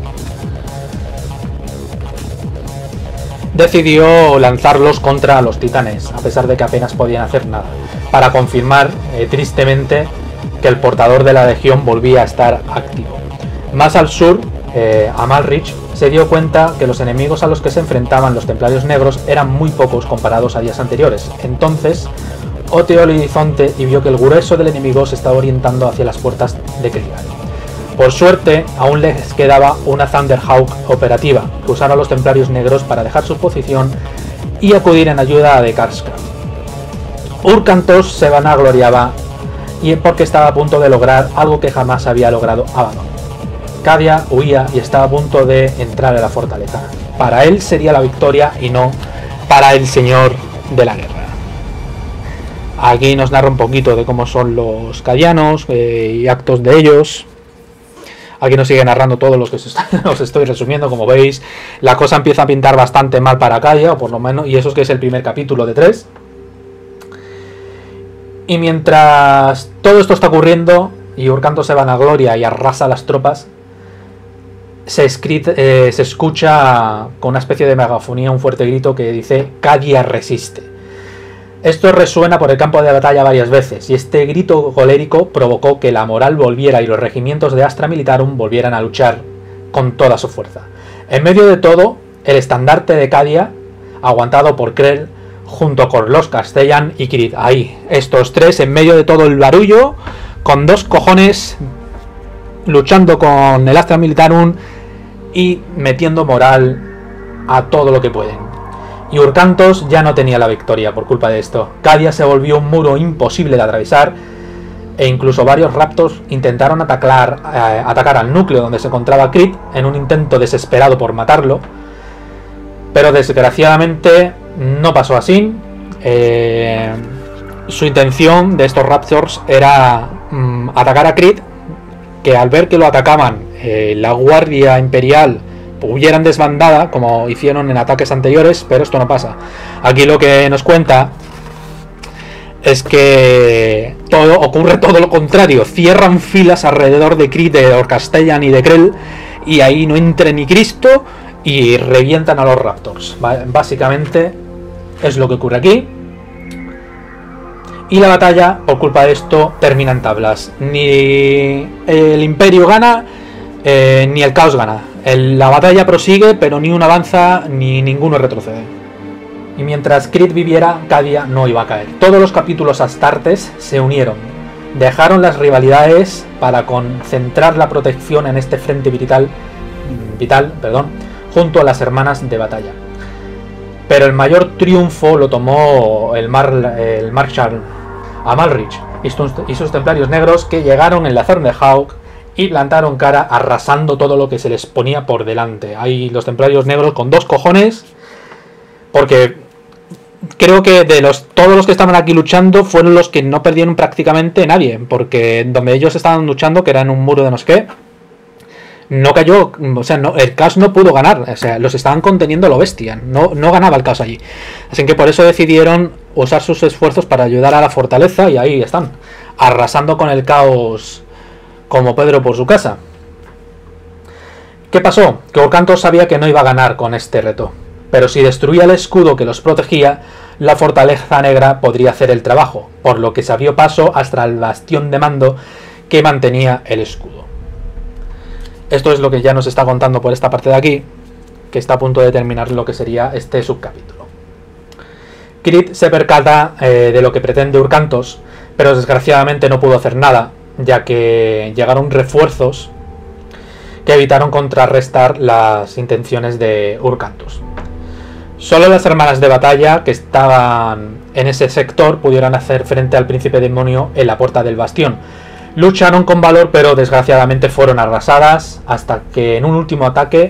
Decidió lanzarlos contra los titanes, a pesar de que apenas podían hacer nada, para confirmar eh, tristemente que el portador de la legión volvía a estar activo. Más al sur, eh, Amalric se dio cuenta que los enemigos a los que se enfrentaban los templarios negros eran muy pocos comparados a días anteriores. Entonces oteó el horizonte y vio que el grueso del enemigo se estaba orientando hacia las puertas de Clegane. Por suerte, aún les quedaba una Thunderhawk operativa, que usaron a los templarios negros para dejar su posición y acudir en ayuda de Karlskrona. Urkantos se vanagloriaba y porque estaba a punto de lograr algo que jamás había logrado Abaddon. Cadia huía y estaba a punto de entrar a la fortaleza. Para él sería la victoria y no para el señor de la guerra. Aquí nos narra un poquito de cómo son los cadianos eh, y actos de ellos. Aquí nos sigue narrando todo lo que os estoy resumiendo. Como veis, la cosa empieza a pintar bastante mal para Cadia, o por lo menos, y eso es que es el primer capítulo de tres. Y mientras todo esto está ocurriendo y Urkantos se vanagloria y arrasa las tropas, se, escrita, eh, se escucha con una especie de megafonía un fuerte grito que dice: Cadia resiste. Esto resuena por el campo de batalla varias veces, y este grito colérico provocó que la moral volviera y los regimientos de Astra Militarum volvieran a luchar con toda su fuerza. En medio de todo, el estandarte de Cadia aguantado por Krell junto con los Castellan y Creed. Ahí, estos tres en medio de todo el barullo, con dos cojones, luchando con el Astra Militarum y metiendo moral a todo lo que pueden. Y Urkantos ya no tenía la victoria por culpa de esto. Cadia se volvió un muro imposible de atravesar, e incluso varios Raptors intentaron atacar, eh, atacar al núcleo donde se encontraba Creed en un intento desesperado por matarlo, pero desgraciadamente no pasó así. Eh, su intención de estos Raptors era mm, atacar a Creed, que al ver que lo atacaban eh, la Guardia Imperial hubieran desbandada como hicieron en ataques anteriores, pero esto no pasa. Aquí lo que nos cuenta es que todo ocurre todo lo contrario. Cierran filas alrededor de Creed, de Orcastellan y de Krell, y ahí no entra ni Cristo y revientan a los Raptors. Básicamente es lo que ocurre aquí. Y la batalla, por culpa de esto, termina en tablas. Ni el Imperio gana, eh, ni el Caos gana. El, la batalla prosigue, pero ni uno avanza, ni ninguno retrocede. Y mientras Creed viviera, Cadia no iba a caer. Todos los capítulos astartes se unieron. Dejaron las rivalidades para concentrar la protección en este frente vital, vital perdón, junto a las hermanas de batalla. Pero el mayor triunfo lo tomó el, Mar, el Marshal Amalrich y sus, y sus templarios negros, que llegaron en la Thunderhawk y plantaron cara arrasando todo lo que se les ponía por delante. Ahí los templarios negros con dos cojones, porque creo que de los todos los que estaban aquí luchando fueron los que no perdieron prácticamente nadie, porque donde ellos estaban luchando, que era en un muro de no sé qué, no cayó, o sea, no, el Caos no pudo ganar, o sea, los estaban conteniendo a lo bestia, no, no ganaba el Caos allí. Así que por eso decidieron usar sus esfuerzos para ayudar a la fortaleza, y ahí están, arrasando con el Caos como Pedro por su casa. ¿Qué pasó? Que Urkantos sabía que no iba a ganar con este reto, pero si destruía el escudo que los protegía, la fortaleza negra podría hacer el trabajo, por lo que se abrió paso hasta el bastión de mando que mantenía el escudo. Esto es lo que ya nos está contando por esta parte de aquí, que está a punto de terminar lo que sería este subcapítulo. Creed se percata eh, de lo que pretende Urkantos, pero desgraciadamente no pudo hacer nada, ya que llegaron refuerzos que evitaron contrarrestar las intenciones de Urkantos. Solo las hermanas de batalla que estaban en ese sector pudieron hacer frente al príncipe demonio en la puerta del bastión. Lucharon con valor, pero desgraciadamente fueron arrasadas, hasta que en un último ataque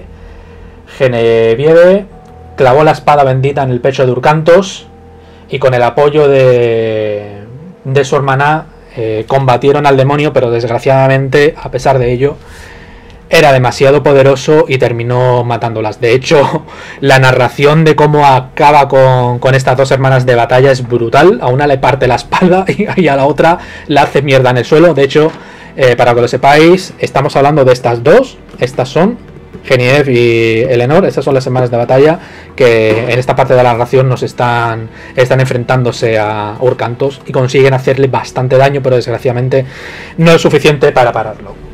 Genevieve clavó la espada bendita en el pecho de Urkantos, y con el apoyo de, de su hermana eh, combatieron al demonio, pero desgraciadamente, a pesar de ello, era demasiado poderoso y terminó matándolas. De hecho, la narración de cómo acaba con, con estas dos hermanas de batalla es brutal. A una le parte la espalda y, y a la otra la hace mierda en el suelo. De hecho, eh, para que lo sepáis, estamos hablando de estas dos. Estas son Genevieve y Eleanor. Estas son las hermanas de batalla que en esta parte de la narración nos están, están enfrentándose a Urkantos y consiguen hacerle bastante daño, pero desgraciadamente no es suficiente para pararlo.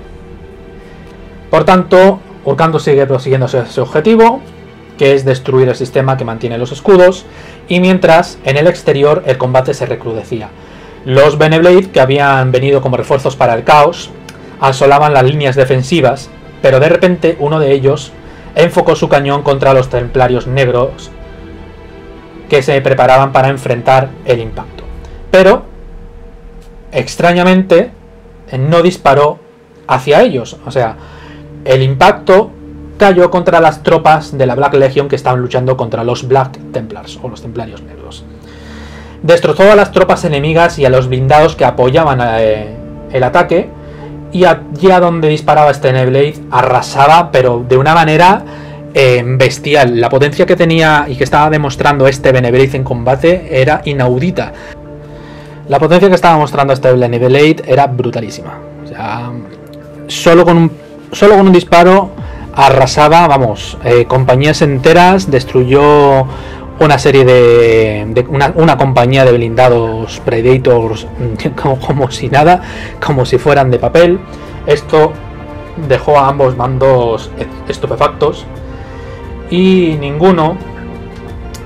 Por tanto, Urkantos sigue prosiguiendo ese objetivo, que es destruir el sistema que mantiene los escudos, y mientras, en el exterior, el combate se recrudecía. Los Beneblade, que habían venido como refuerzos para el Caos, asolaban las líneas defensivas, pero de repente uno de ellos enfocó su cañón contra los templarios negros, que se preparaban para enfrentar el impacto. Pero, extrañamente, no disparó hacia ellos, o sea, el impacto cayó contra las tropas de la Black Legion que estaban luchando contra los Black Templars, o los Templarios Negros. Destrozó a las tropas enemigas y a los blindados que apoyaban eh, el ataque, y allí a donde disparaba este Beneblade arrasaba, pero de una manera eh, bestial. La potencia que tenía y que estaba demostrando este Beneblade en combate era inaudita. La potencia que estaba mostrando este Beneblade era brutalísima. O sea, solo con un Solo con un disparo arrasaba, vamos, eh, compañías enteras, destruyó una serie de... de una, una compañía de blindados Predators como, como si nada, como si fueran de papel. Esto dejó a ambos bandos estupefactos, y ninguno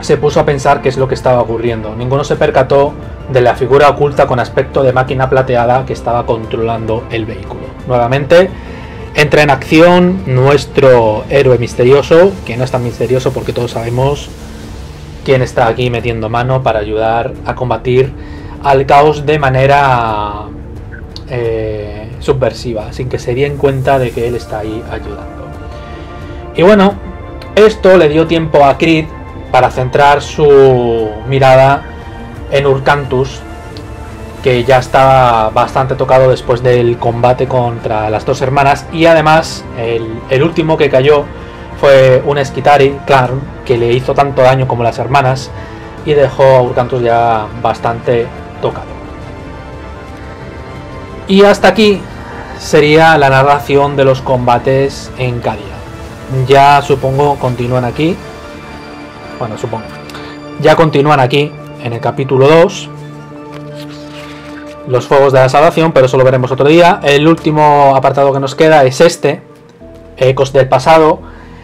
se puso a pensar qué es lo que estaba ocurriendo. Ninguno se percató de la figura oculta con aspecto de máquina plateada que estaba controlando el vehículo. Nuevamente entra en acción nuestro héroe misterioso, que no es tan misterioso porque todos sabemos quién está aquí metiendo mano para ayudar a combatir al caos de manera eh, subversiva, sin que se den cuenta de que él está ahí ayudando. Y bueno, esto le dio tiempo a Creed para centrar su mirada en Urcantus, que ya estaba bastante tocado después del combate contra las dos hermanas, y además el, el último que cayó fue un Skitarii, Clarn, que le hizo tanto daño como las hermanas y dejó a Urcantus ya bastante tocado. Y hasta aquí sería la narración de los combates en Cadia. Ya supongo continúan aquí. Bueno, supongo. Ya continúan aquí en el capítulo dos. Los fuegos de la salvación, pero eso lo veremos otro día. El último apartado que nos queda es este, Ecos del pasado.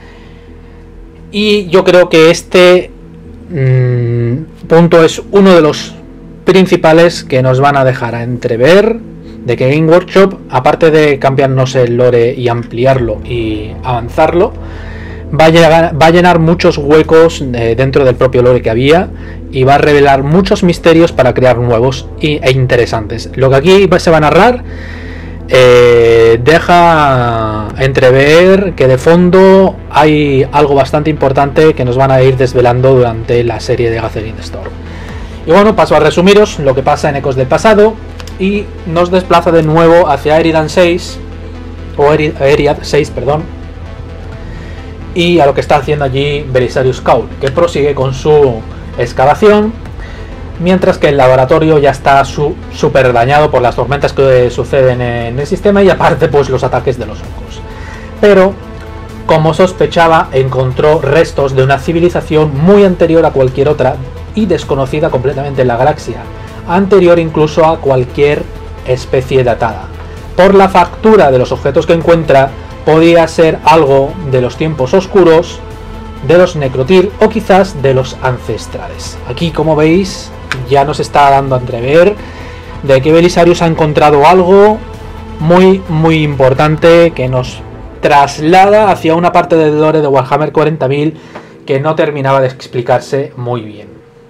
Y yo creo que este mmm, punto es uno de los principales que nos van a dejar a entrever de que Game Workshop, aparte de cambiarnos el lore y ampliarlo y avanzarlo, va a, llegar, va a llenar muchos huecos eh, dentro del propio lore que había, y va a revelar muchos misterios para crear nuevos y, e interesantes. Lo que aquí se va a narrar eh, deja entrever que de fondo hay algo bastante importante que nos van a ir desvelando durante la serie de Gathering Storm. Y bueno, paso a resumiros lo que pasa en Ecos del pasado y nos desplaza de nuevo hacia Eridan seis, o Eriad seis, perdón, y a lo que está haciendo allí Belisarius Cawl, que prosigue con su excavación, mientras que el laboratorio ya está súper dañado por las tormentas que suceden en el sistema y aparte pues los ataques de los orcos. Pero, como sospechaba, encontró restos de una civilización muy anterior a cualquier otra y desconocida completamente en la galaxia, anterior incluso a cualquier especie datada. Por la factura de los objetos que encuentra, podía ser algo de los tiempos oscuros, de los Necrotyr o quizás de los ancestrales. Aquí, como veis, ya nos está dando a entrever de que Belisarius ha encontrado algo muy muy importante que nos traslada hacia una parte del lore de Warhammer cuarenta mil que no terminaba de explicarse muy bien.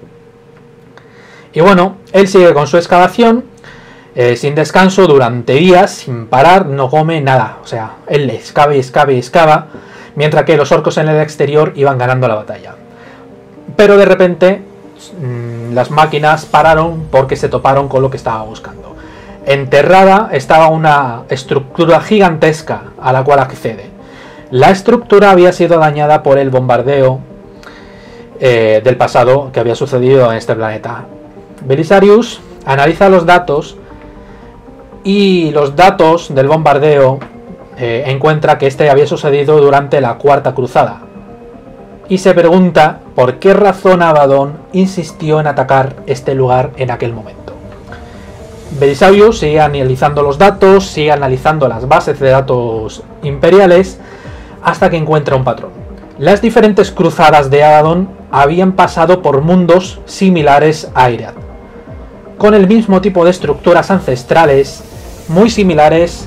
Y bueno, él sigue con su excavación eh, sin descanso durante días, sin parar, no come nada. O sea, él excava y excava y excava, mientras que los orcos en el exterior iban ganando la batalla. Pero de repente mmm, las máquinas pararon porque se toparon con lo que estaba buscando. Enterrada estaba una estructura gigantesca a la cual accede. La estructura había sido dañada por el bombardeo eh, del pasado que había sucedido en este planeta. Belisarius analiza los datos y los datos del bombardeo eh, encuentra que este había sucedido durante la Cuarta Cruzada. Y se pregunta por qué razón Abaddon insistió en atacar este lugar en aquel momento. Belisarius sigue analizando los datos, sigue analizando las bases de datos imperiales, hasta que encuentra un patrón. Las diferentes cruzadas de Abaddon habían pasado por mundos similares a Iriad, con el mismo tipo de estructuras ancestrales, muy similares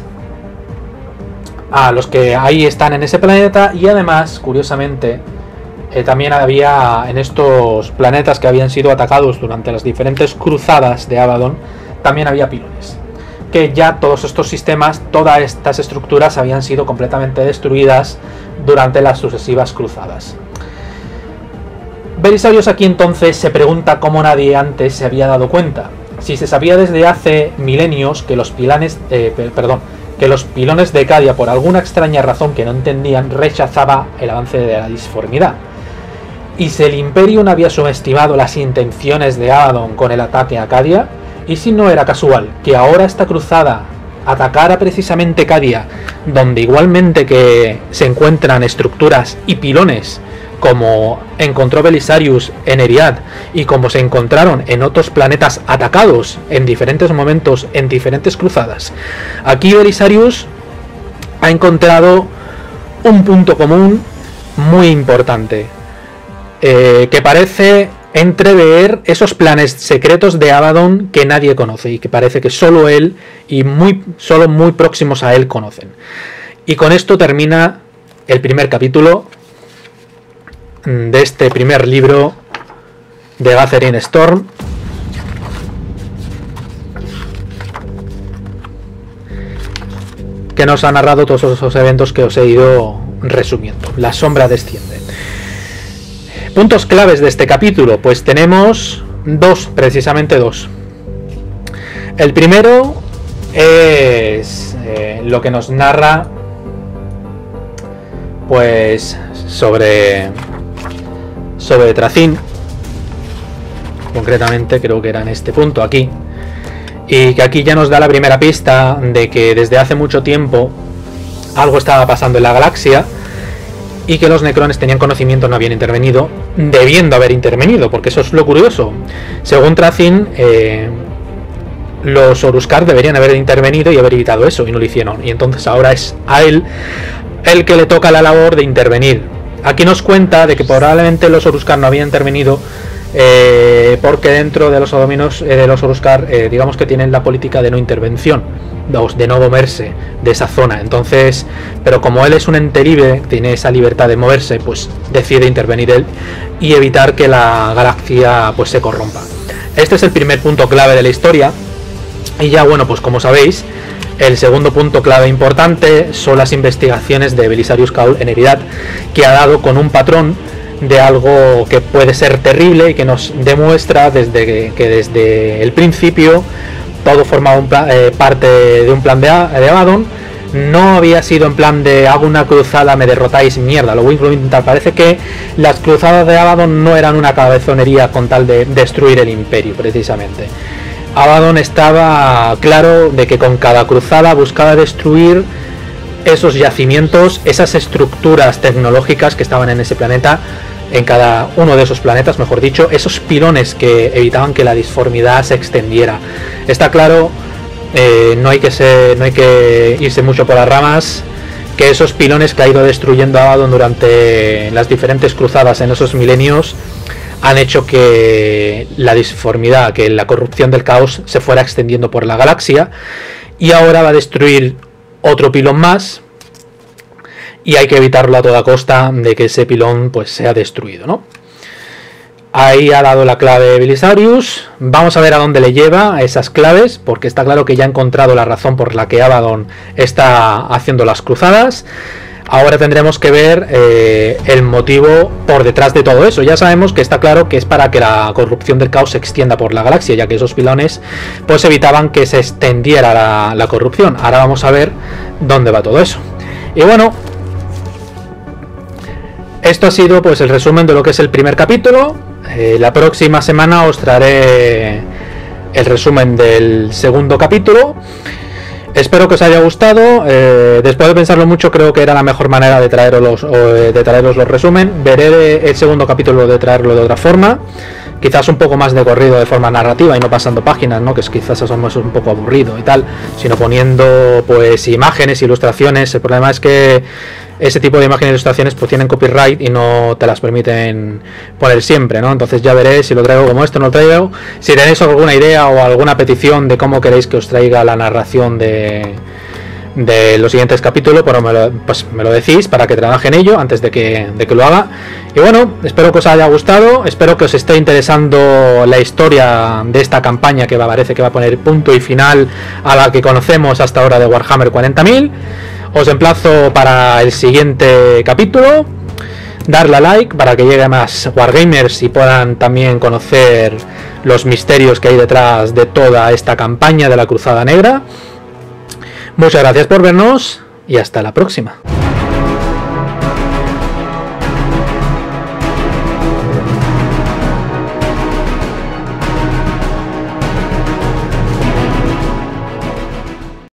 a los que ahí están en ese planeta, y además, curiosamente, eh, también había en estos planetas que habían sido atacados durante las diferentes cruzadas de Abaddon, también había pilones, que ya todos estos sistemas, todas estas estructuras habían sido completamente destruidas durante las sucesivas cruzadas. Belisarius aquí entonces se pregunta cómo nadie antes se había dado cuenta, si se sabía desde hace milenios que los pilanes, eh, perdón, que los pilones de Cadia, por alguna extraña razón que no entendían, rechazaba el avance de la disformidad. Y si el Imperium había subestimado las intenciones de Abaddon con el ataque a Cadia, y si no era casual que ahora esta cruzada atacara precisamente Cadia, donde igualmente que se encuentran estructuras y pilones como encontró Belisarius en Eriad y como se encontraron en otros planetas atacados en diferentes momentos en diferentes cruzadas. Aquí Belisarius ha encontrado un punto común muy importante. eh, que parece entrever esos planes secretos de Abaddon que nadie conoce y que parece que solo él y muy, solo muy próximos a él conocen. Y con esto termina el primer capítulo de este primer libro de Gathering Storm. Que nos ha narrado todos esos eventos que os he ido resumiendo. La sombra desciende. Puntos claves de este capítulo, pues tenemos dos, precisamente dos. El primero es eh, lo que nos narra pues sobre sobre Thracyn, concretamente creo que era en este punto aquí, y que aquí ya nos da la primera pista de que desde hace mucho tiempo algo estaba pasando en la galaxia y que los Necrones tenían conocimiento, no habían intervenido, debiendo haber intervenido, porque eso es lo curioso. Según Thracyn, eh, los Oruskar deberían haber intervenido y haber evitado eso, y no lo hicieron, y entonces ahora es a él el que le toca la labor de intervenir. Aquí nos cuenta de que probablemente los Oruskar no habían intervenido eh, porque dentro de los Odominos, eh, de los Oruskar, eh, digamos que tienen la política de no intervención, de no moverse de esa zona. Entonces, pero como él es un ente libre, tiene esa libertad de moverse, pues decide intervenir él y evitar que la galaxia pues se corrompa. Este es el primer punto clave de la historia. Y ya bueno, pues como sabéis, el segundo punto clave importante son las investigaciones de Belisarius Cawl en Eridath, que ha dado con un patrón de algo que puede ser terrible y que nos demuestra desde que, que desde el principio todo formaba un plan, eh, parte de un plan de, de Abaddon. No había sido en plan de hago una cruzada, me derrotáis, mierda, lo voy a intentar. Parece que las cruzadas de Abaddon no eran una cabezonería con tal de destruir el imperio, precisamente. Abaddon estaba claro de que con cada cruzada buscaba destruir esos yacimientos, esas estructuras tecnológicas que estaban en ese planeta, en cada uno de esos planetas, mejor dicho, esos pilones que evitaban que la disformidad se extendiera. Está claro, eh, no hay que ser, no hay que irse mucho por las ramas, que esos pilones que ha ido destruyendo Abaddon durante las diferentes cruzadas en esos milenios han hecho que la disformidad, que la corrupción del caos se fuera extendiendo por la galaxia, y ahora va a destruir otro pilón más y hay que evitarlo a toda costa de que ese pilón pues sea destruido, ¿no? Ahí ha dado la clave Belisarius. Vamos a ver a dónde le lleva a esas claves, porque está claro que ya ha encontrado la razón por la que Abaddon está haciendo las cruzadas. Ahora tendremos que ver eh, el motivo por detrás de todo eso. Ya sabemos que está claro que es para que la corrupción del caos se extienda por la galaxia, ya que esos pilones pues evitaban que se extendiera la, la corrupción. Ahora vamos a ver dónde va todo eso. Y bueno, esto ha sido pues el resumen de lo que es el primer capítulo. Eh, la próxima semana os traeré el resumen del segundo capítulo. Espero que os haya gustado. Eh, después de pensarlo mucho, creo que era la mejor manera de traeros los, de traeros los resumen. Veré el segundo capítulo de traerlo de otra forma, quizás un poco más de corrido de forma narrativa y no pasando páginas, ¿no? Que es quizás eso es un poco aburrido y tal, sino poniendo pues imágenes, ilustraciones. El problema es que ese tipo de imágenes e ilustraciones pues tienen copyright y no te las permiten poner siempre, ¿no? Entonces ya veré si lo traigo como esto, no lo traigo. Si tenéis alguna idea o alguna petición de cómo queréis que os traiga la narración de, de los siguientes capítulos, pues me, lo, pues me lo decís para que trabaje en ello antes de que, de que lo haga. Y bueno, espero que os haya gustado, espero que os esté interesando la historia de esta campaña que va, parece que va a poner punto y final a la que conocemos hasta ahora de Warhammer cuarenta mil. Os emplazo para el siguiente capítulo, darle a like para que llegue más Wargamers y puedan también conocer los misterios que hay detrás de toda esta campaña de la Cruzada Negra. Muchas gracias por vernos y hasta la próxima.